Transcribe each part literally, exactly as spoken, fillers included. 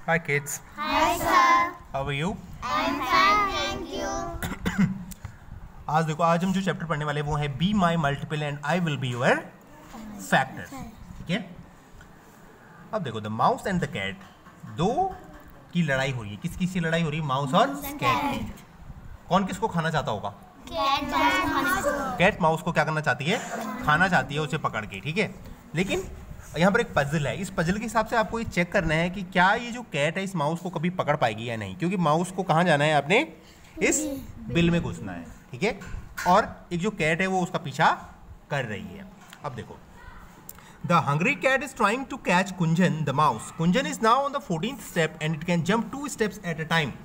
Hi kids. Hi sir. How are you? I'm fine, thank you. आज देखो, आज हम जो चैप्टर पढ़ने वाले वो है be my multiple and I will be your factor. ठीक है. अब देखो, the mouse and the cat, दो की लड़ाई हो रही है. किस किस की लड़ाई हो रही है? माउस और कैट की. कौन किसको खाना चाहता होगा? कैट माउस को क्या करना चाहती है? खाना चाहती है, उसे पकड़ के. ठीक है. लेकिन यहाँ पर एक पजल है. इस पजल के हिसाब से आपको ये चेक करना है कि क्या ये जो कैट है इस माउस को कभी पकड़ पाएगी या नहीं, क्योंकि माउस को कहाँ जाना है? आपने इस बिल में घुसना है. ठीक है. और एक जो कैट है वो उसका पीछा कर रही है. अब देखो, the hungry cat is trying to catch Kunjan the mouse. Kunjan is now on the fourteenth step and it can jump two steps at a time.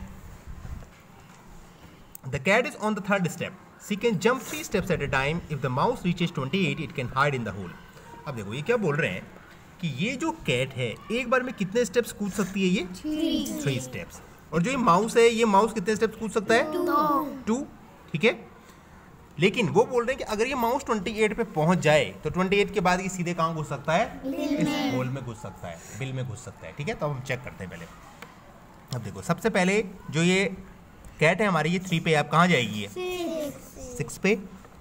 The cat is on the third step. She can jump three steps at a time. If the mouse reaches twenty eight it can hide in the hole. अब देखो, ये क्या बोल रहे हैं कि ये जो कैट है एक बार में कितने स्टेप्स कूद सकती है? ये थ्री स्टेप्स. और जो ये माउस है, ये माउस कितने स्टेप्स कूद सकता है? टू. ठीक है. लेकिन वो बोल रहे हैं कि अगर ये माउस अट्ठाईस पे पहुंच जाए तो अट्ठाईस के बाद ये सीधे कहाँ घुस सकता है? इस होल में घुस सकता है, बिल में घुस सकता है. ठीक है. तो अब हम चेक करते हैं पहले. अब देखो, सबसे पहले जो ये कैट है हमारी, ये थ्री पे, आप कहाँ जाएगी? ये सिक्स पे.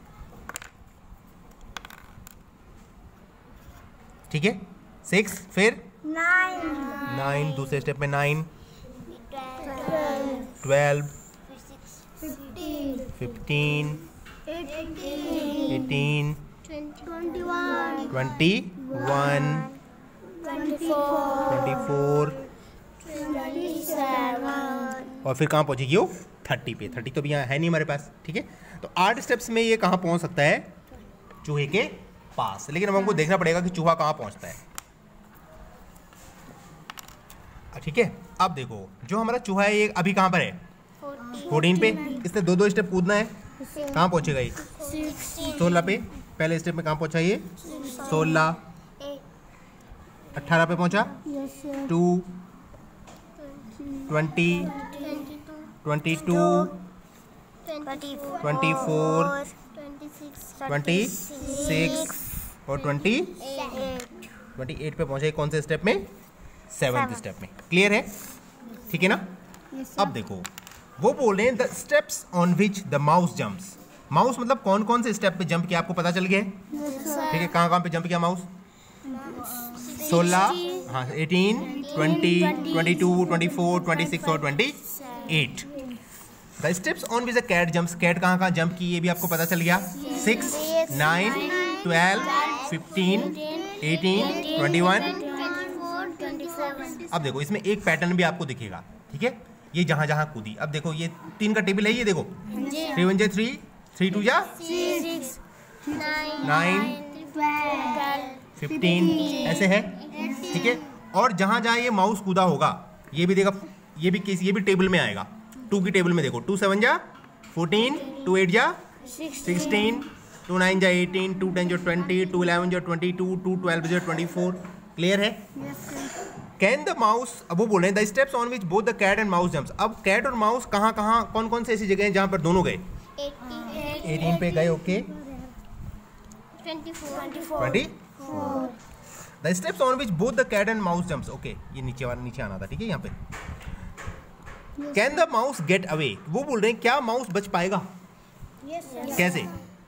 ठीक है. सिक्स, फिर Nine. नाइन, दूसरे स्टेप में nine, twelve, Fifteen. Fifteen, Eighteen. Eighteen, Twenty-one. Twenty one, Twenty-four. Twenty four, Twenty-seven. और फिर कहाँ पहुँचेगी वो? थर्टी पे. थर्टी तो भी यहाँ है नहीं हमारे पास. ठीक है. तो आठ स्टेप्स में ये कहाँ पहुँच सकता है? चूहे के पास. लेकिन अब हमको देखना पड़ेगा कि चूहा कहाँ पहुँचता है. ठीक है. अब देखो, जो हमारा चूहा है ये अभी कहाँ पर है? फोर्टीन पे. इसने दो दो स्टेप कूदना है. कहाँ पहुँचेगा ये? सोलह पे. पहले स्टेप में कहाँ पहुँचा ये? सोलह. अट्ठारह पे पहुँचा. Two, twenty, twenty two, twenty four, twenty six और ट्वेंटी ट्वेंटी एट पे पहुँचे. कौन से स्टेप में? सेवन्थ स्टेप में. क्लियर है? ठीक है ना. अब देखो, वो बोल रहे हैं the steps on which the mouse jumps. Mouse मतलब कौन कौन से स्टेप पे जंप किया, आपको पता चल गया है? ठीक है. कहाँ कहाँ पे जंप किया माउस? सोलह, हाँ, eighteen, twenty, twenty two, twenty four, twenty six और twenty eight. The steps on which the cat jumps. Cat कहाँ कहाँ जंप की ये भी आपको पता चल गया. Six, nine, twelve, fifteen, eighteen, twenty one. अब देखो, इसमें एक पैटर्न भी आपको दिखेगा. ठीक है. ये जहां जहां कूदी. अब देखो, ये तीन का टेबल है. ये देखो, थ्री वन जा थ्री, थ्री टू जा नाइन, फिफ्टीन, ऐसे है. ठीक है. और जहां जहां ये माउस कूदा होगा ये भी देखा, ये भी केस, ये भी टेबल में आएगा. टू की टेबल में देखो, टू सेवन जा फोर्टीन, टू एट जा सिक्सटीन, टू नाइन जा एटीन, टू टेन जा ट्वेंटी, टू इलेवन जा ट्वेंटी टू, टू ट्वेल्व जा ट्वेंटी फोर. क्लियर है? कैन द माउस, अब वो बोल रहे हैं the steps on which both the cat and mouse jumps. अब कैट और माउस कहाँ कहाँ, कौन कौन से ऐसी जगह हैं जहाँ पर दोनों गए? एटीन पे गए. Okay. Twenty four. The steps on which both the cat and mouse jumps. Okay. ये नीचे वाला नीचे आना था. ठीक है. यहाँ पे can the mouse get away. वो बोल रहे हैं क्या माउस बच पाएगा? कैसे?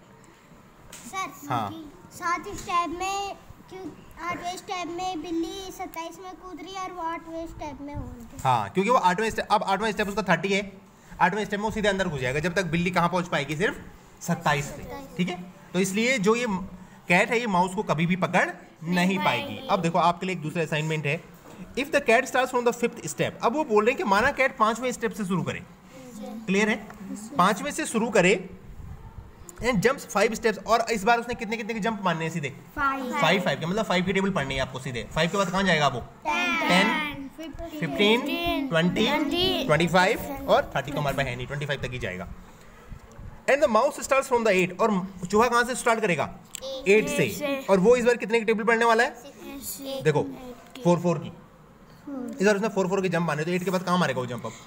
हाँ, सात स्टेप में, आठवें स्टेप में बिल्ली सत्ताईस में कूद रही है और वो आठवें स्टेप में हो रही है. हाँ, क्योंकि वो आठवें स्टेप, अब आठवें स्टेप उसका थर्टी है. आठवें स्टेप में वो सीधे अंदर घुस जाएगा. जब तक बिल्ली कहाँ पहुँच पाएगी? सिर्फ सत्ताईस पे. ठीक है. तो इसलिए जो ये कैट है ये माउस को कभी भी पकड़ नहीं पाएगी. अब देखो, आपके लिए एक दूसरा असाइनमेंट है. If the cat starts from the fifth step. अब वो बोल रहे हैं कि माना कैट पांचवें स्टेप से शुरू करे. क्लियर है? पांचवें से शुरू करे एंड जंप्स फाइव स्टेप्स. और इस बार उसने कितने कितने के जंप मारने हैं? सीधे फाइव. फाइव फाइव के मतलब फाइव की टेबल पढ़नी है आपको सीधे. फाइव के बाद कहाँ जाएगा वो? Ten, fifteen, twenty, twenty five और थर्टी तो हमारे पास है नहीं. ट्वेंटी फाइव तक ही जाएगा. And the mouse starts from the eight. और चूहा कहाँ से स्टार्ट करेगा? एट से. और वो इस बार कितने की टेबल पढ़ने वाला है? देखो, फोर फोर की. इस बार उसने फोर फोर के जंप मारे. तो एट के बाद कहाँ मारेगा वो जंप? अब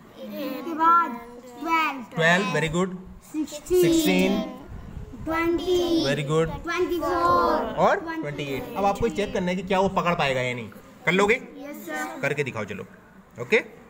twelve. Very good. Sixteen, twenty, very good, twenty four और ट्वेंटी एट. अब आपको चेक करना है कि क्या वो पकड़ पाएगा या नहीं. कर लोगे? करके दिखाओ चलो। ओके।